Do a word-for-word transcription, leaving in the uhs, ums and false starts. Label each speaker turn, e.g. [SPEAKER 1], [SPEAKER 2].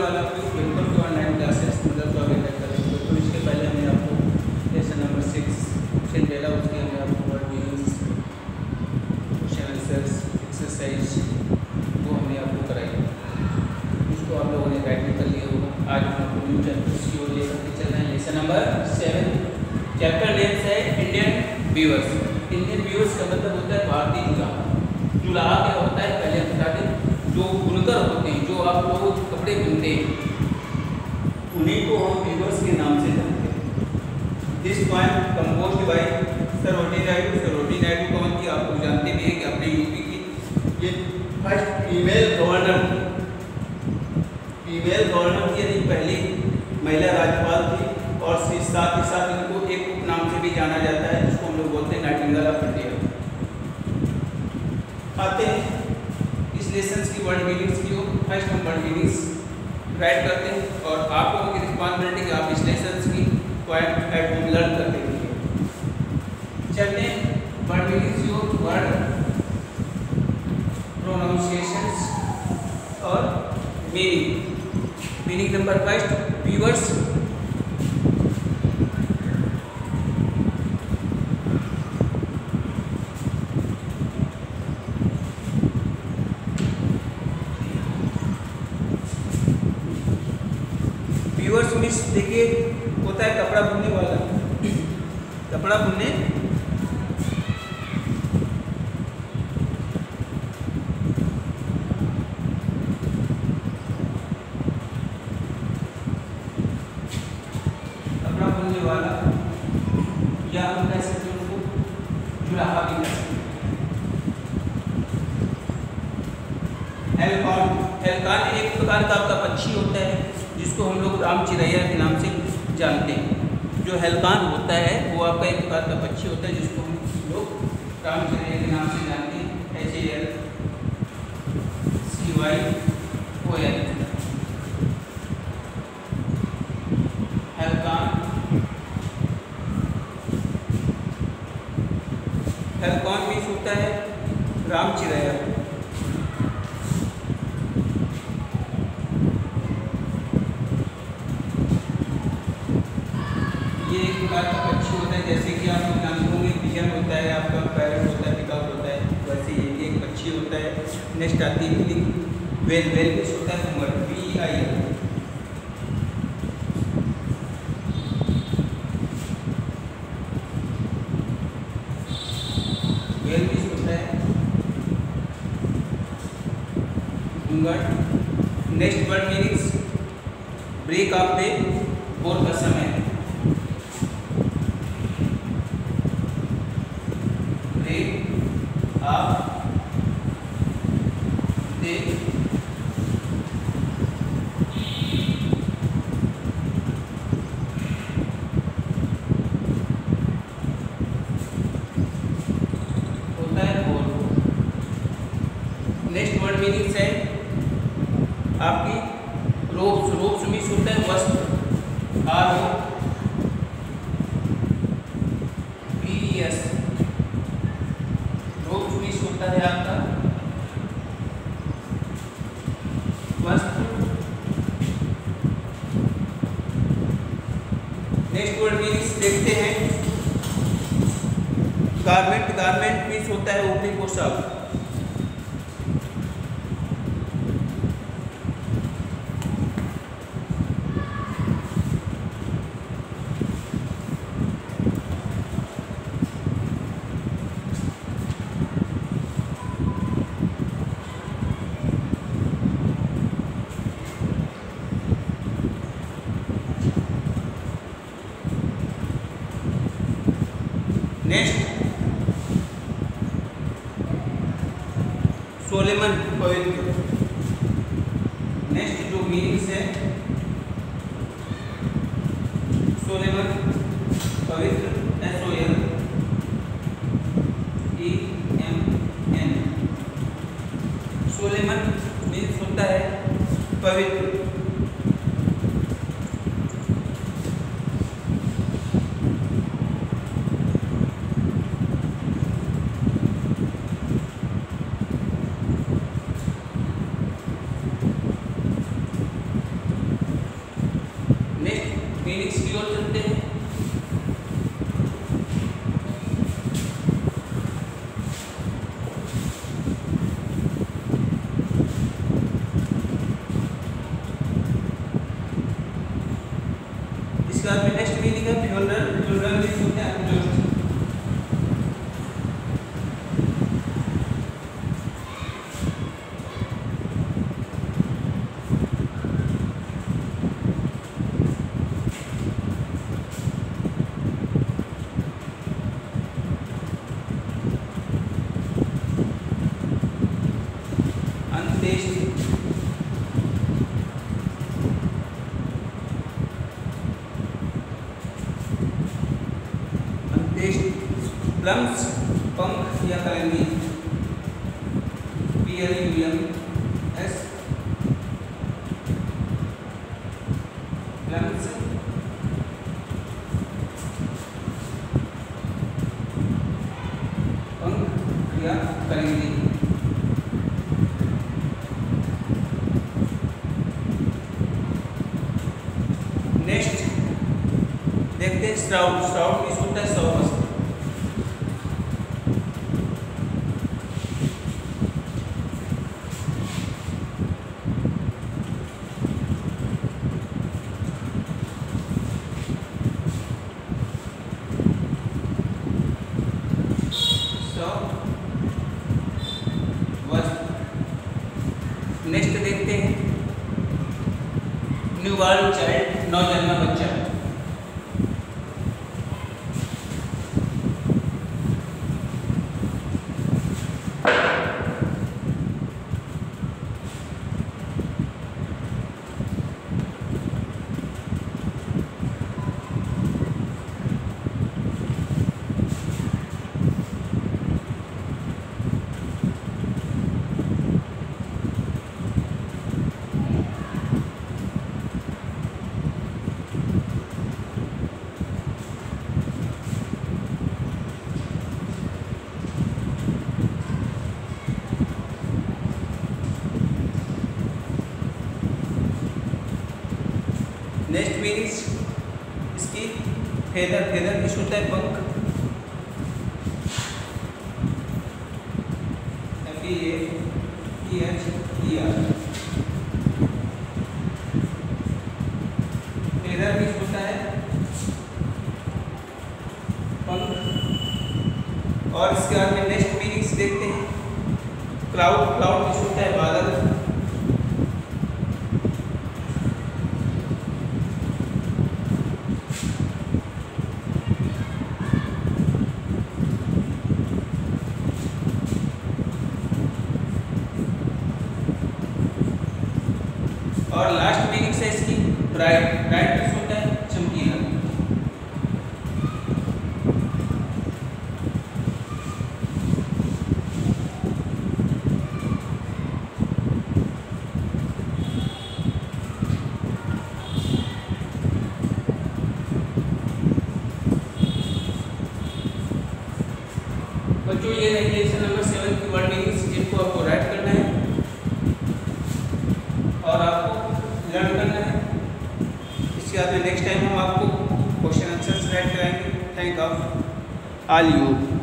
[SPEAKER 1] वाला welcome to online classes मतलब स्वागत करता है। तो इसके पहले हमने आपको लेसन नंबर सिक्स क्वेश्चन डेला उसके हमने आपको word meanings question answers exercise वो हमने आपको कराई, उसको आप लोगों ने गाइड भी कर लिया होगा। आज हम आपको न्यू चैप्टर की ओर लेकर के चल रहे हैं। Lesson number seven, chapter name है इंडियन व्यूअर्स। इंडियन व्यूअर्स का मतलब होता है भारतीय जुलाहा। जुलाहा क्या होता है पहले हम बता दें, जो बुनकर होते हैं, जो आप लोग कपड़े बुनते हैं, उन्हीं को हम व्यूअर्स के नाम से जानते हैं। This poem composed by Sarojini Naidu. Sarojini Naidu कौन थी आप लोग जानते भी हैं कि अपने यूपी की ये फर्स्ट फीमेल गवर्नर थी। फीमेल गवर्नर थी यानी पहली महिला राज्यपाल थी, और साथ ही साथ इनको एक उपनाम से भी जाना जाता है जिसको हम लोग बोलते हैं नाइटिंगेल ऑफ इंडिया। आते हैं इस लेसन की वर्ड मीनिंग्स की ओर। फर्स्ट हम वर्ड मीनिंग्स राइट करते हैं और आप लोगों की रिस्पॉन्सिबिलिटी कि आप इस लेसन की पॉइंट एट होम लर्न करते रहिए। चलते हैं वर्ड मीनिंग्स की ओर। वर्ड प्रोनाउंसिएशंस और meaning. Meaning number first, weavers weavers means देखिए होता है कपड़ा बुनने वाला। कपड़ा बुनने कपड़ा बुनने वाला या हम कह सकते हैं उनको जुलाहा भी कह सकते हैं। हेलकॉन, हेलकॉन एक प्रकार का आपका पक्षी होता है जिसको हम लोग राम चिरैया के नाम से जानते हैं। जो हेलकान होता है वो आपका एक प्रकार का पक्षी होता है जिसको हम लोग राम चिरैया के नाम से जानते हैं। H A L C Y O L. Halcyon, halcyon means होता है राम चिरैया। ये एक प्रकार का पक्षी होता है, जैसे कि आप लोग जानते होंगे पिजन होता है, आपका पैरट होता है, पिकॉक होता है, वैसे ये एक पक्षी होता है। नेक्स्ट आती है वेल। वेल किस होता है घूंघट, वी आई एल। वेल किस होता है घूंघट। Next word meanings, break of day, भोर का समय। आप दे होता है भोर। नेक्स्ट वर्ड मीनिंग्स है आपकी रोब्स। रोब्स मीन्स होता है वस्त्र। R O B E S. होता है आपका वस्त्र। नेक्स्ट वर्ड मीनिंग्स देखते हैं। गारमेंट, गारमेंट मीन्स होता है ऊपरी पोशाक। नेक्स्ट सोलेमन, पवित्र। नेक्स्ट जो मीनिंग्स है सोलेमन पवित्र, S O L E M N. Solemn means होता है पवित्र। मीनिंग्स की ओर चलते हैं। इसके बाद में नेक्स्ट मीनिंग है फ्यूनरल। फ्यूनरल मीनिंग होता है अंत्येष्टि। प्लम्स पंख या कलंगी P L U M S plumes पंख या कलंगी। नेक्स्ट देखते हैं स्ट्राउट। स्ट्राउट किस होता है? सौवस्त्र। नेक्स्ट देखते हैं न्यूबॉर्न चाइल्ड, नवजन्मा बच्चा। नेक्स्ट मीनिंग्स इसकी फेदर। फेदर किस होता है? पंख। F E A H E R. Feather किस होता है? पंख। और इसके बाद में नेक्स्ट मीनिंग्स देखते हैं क्लाउड। क्लाउड किस होता है? बादल। और लास्ट मीनिंग है इसकी ब्राइट। ब्राइट किस होता है? चमकीला। बच्चों ये है लेसन नंबर सेवन की वर्ड मीनिंग्स, जिनको आपको राइट करना है और आपको लर्न करना है। इसके बाद में नेक्स्ट टाइम हम आपको क्वेश्चन आंसर्स राइट कराएंगे। Thank of all you.